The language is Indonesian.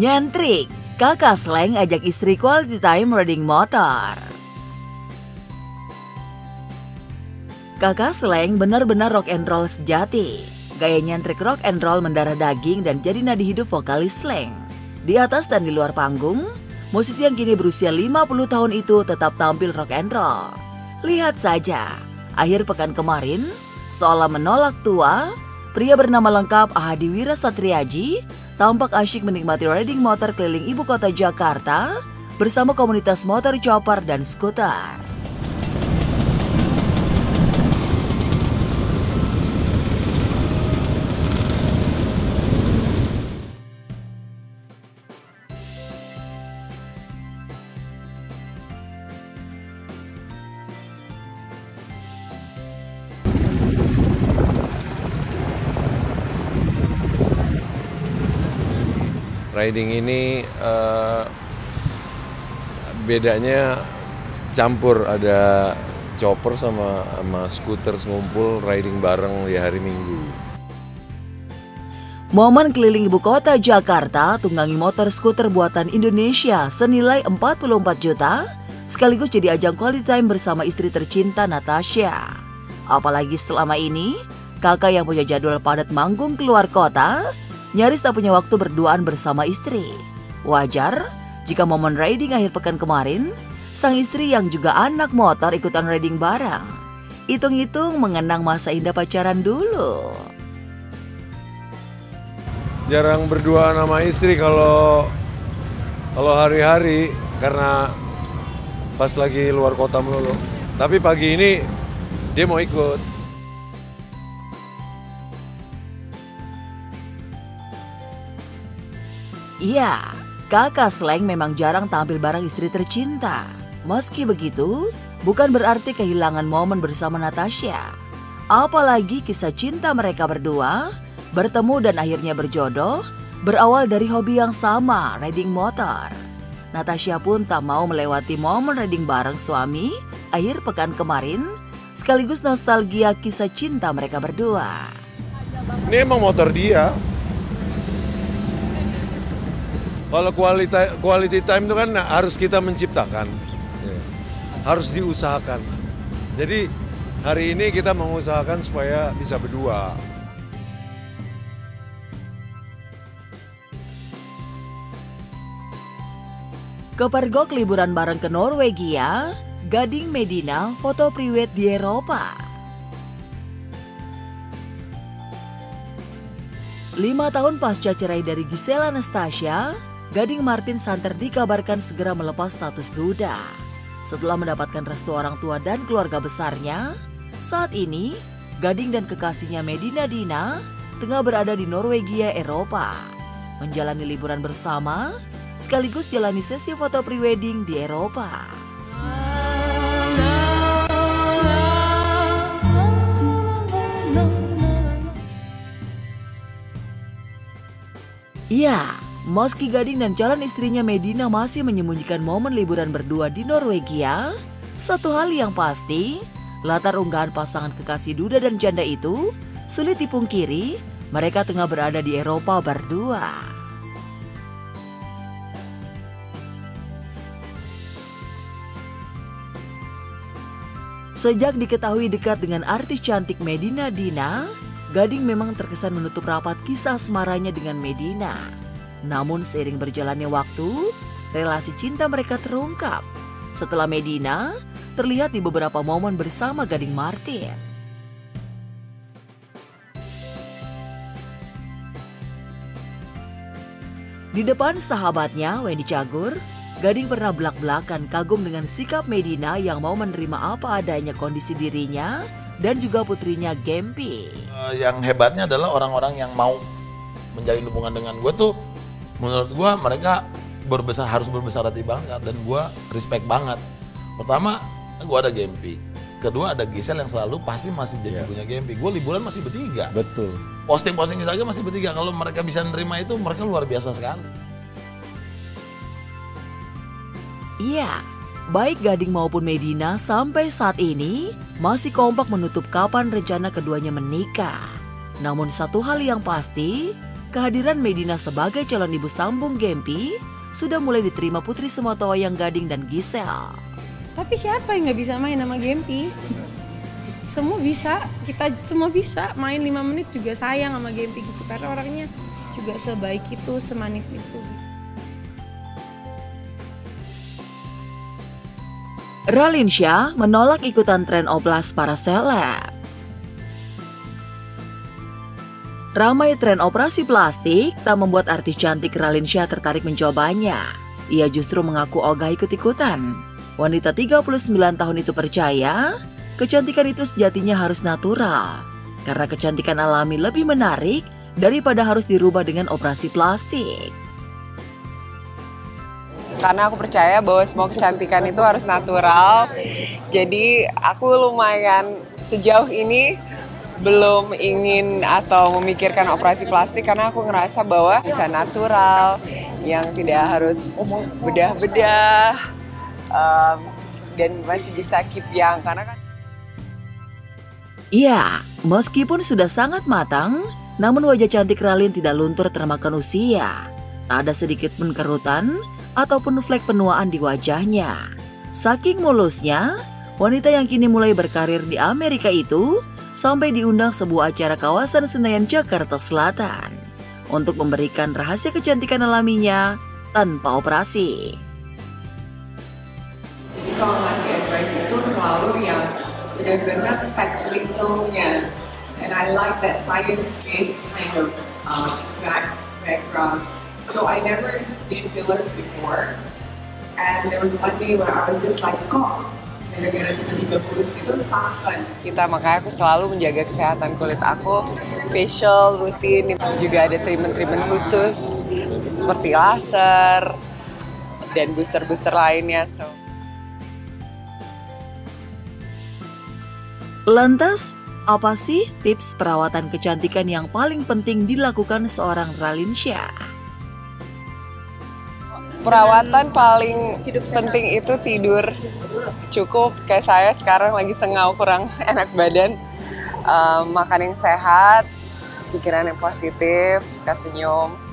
Nyentrik, kakak slang ajak istri quality time riding motor. Kakak slang benar-benar rock and roll sejati. Gaya nyentrik rock and roll mendarah daging dan jadi nadi hidup vokalis slang. Di atas dan di luar panggung, musisi yang kini berusia 50 tahun itu tetap tampil rock and roll. Lihat saja, akhir pekan kemarin, seolah menolak tua, pria bernama lengkap Ahadi Wira Satriaji tampak asyik menikmati riding motor keliling ibu kota Jakarta bersama komunitas motor chopper dan skuter. Riding ini bedanya campur, ada chopper sama skuter ngumpul riding bareng di hari Minggu. Momen keliling ibu kota Jakarta tunggangi motor skuter buatan Indonesia senilai 44 juta sekaligus jadi ajang quality time bersama istri tercinta Natasha. Apalagi selama ini kakak yang punya jadwal padat manggung keluar kota nyaris tak punya waktu berduaan bersama istri. Wajar jika momen riding akhir pekan kemarin, sang istri yang juga anak motor ikutan riding bareng. Hitung-hitung mengenang masa indah pacaran dulu. Jarang berduaan sama istri kalau hari-hari karena pas lagi luar kota melulu. Tapi pagi ini dia mau ikut. Iya, kakak slang memang jarang tampil bareng istri tercinta. Meski begitu, bukan berarti kehilangan momen bersama Natasha. Apalagi kisah cinta mereka berdua, bertemu dan akhirnya berjodoh, berawal dari hobi yang sama, riding motor. Natasha pun tak mau melewati momen riding bareng suami akhir pekan kemarin, sekaligus nostalgia kisah cinta mereka berdua. Ini emang motor dia. Kalau quality time itu kan harus kita menciptakan, harus diusahakan. Jadi hari ini kita mengusahakan supaya bisa berdua. Kepergok liburan bareng ke Norwegia, Gading Medina foto priwet di Eropa. 5 tahun pasca cerai dari Gisela Anastasia, Gading Martin Santer dikabarkan segera melepas status duda. Setelah mendapatkan restu orang tua dan keluarga besarnya, saat ini Gading dan kekasihnya Medina Dina tengah berada di Norwegia, Eropa. Menjalani liburan bersama, sekaligus jalani sesi foto prewedding di Eropa. Iya, meski Gading dan calon istrinya Medina masih menyembunyikan momen liburan berdua di Norwegia, satu hal yang pasti, latar unggahan pasangan kekasih duda dan janda itu sulit dipungkiri, mereka tengah berada di Eropa berdua. Sejak diketahui dekat dengan artis cantik Medina Dina, Gading memang terkesan menutup rapat kisah asmaranya dengan Medina. Namun seiring berjalannya waktu, relasi cinta mereka terungkap setelah Medina terlihat di beberapa momen bersama Gading Martin. Di depan sahabatnya Wendy Cagur, Gading pernah belak-belakan kagum dengan sikap Medina yang mau menerima apa adanya kondisi dirinya dan juga putrinya Gempi. Yang hebatnya adalah orang-orang yang mau menjalin hubungan dengan gue tuh, menurut gue mereka harus berbesar hati banget dan gue respect banget. Pertama, gue ada Gempi. Kedua, ada Gisel yang selalu pasti masih jadi punya Gempi. Gue liburan masih bertiga. Betul. Posting saja masih bertiga. Kalau mereka bisa nerima itu, mereka luar biasa sekali. Iya, baik Gading maupun Medina sampai saat ini masih kompak menutup kapan rencana keduanya menikah. Namun satu hal yang pasti, kehadiran Medina sebagai calon ibu sambung Gempi sudah mulai diterima putri Semotowayang Gading dan Giselle. Tapi siapa yang nggak bisa main sama Gempi? Semua bisa, kita semua bisa main 5 menit juga sayang sama Gempi gitu. Karena orangnya juga sebaik itu, semanis itu. Ralinsyah menolak ikutan tren oplas para seleb. Ramai tren operasi plastik tak membuat artis cantik Ralinsyah tertarik mencobanya. Ia justru mengaku ogah ikut-ikutan. Wanita 39 tahun itu percaya, kecantikan itu sejatinya harus natural. Karena kecantikan alami lebih menarik daripada harus dirubah dengan operasi plastik. Karena aku percaya bahwa semua kecantikan itu harus natural. Jadi aku lumayan sejauh ini belum ingin atau memikirkan operasi plastik karena aku ngerasa bahwa bisa natural, yang tidak harus bedah-bedah, dan masih bisa keep young. Karena kan Iya, meskipun sudah sangat matang, namun wajah cantik Ralin tidak luntur termakan usia. Tak ada sedikit pun kerutan ataupun flek penuaan di wajahnya. Saking mulusnya, wanita yang kini mulai berkarir di Amerika itu sampai diundang sebuah acara kawasan Senayan, Jakarta Selatan untuk memberikan rahasia kecantikan alaminya tanpa operasi. jadi kalau ngasih advice itu selalu yang benar-benar technical-nya. And I like that science-based kind of background. So I never did fillers before. And there was one day where I was just like, kok gara-gara tiba-tiba kurus gitu sakit. Makanya aku selalu menjaga kesehatan kulit aku, facial rutin, juga ada treatment-treatment khusus seperti laser dan booster-booster lainnya. Lantas, apa sih tips perawatan kecantikan yang paling penting dilakukan seorang Ralinsyah? Perawatan paling penting itu tidur cukup. Kayak saya sekarang lagi sengau, kurang enak badan. Makan yang sehat, pikiran yang positif, suka senyum.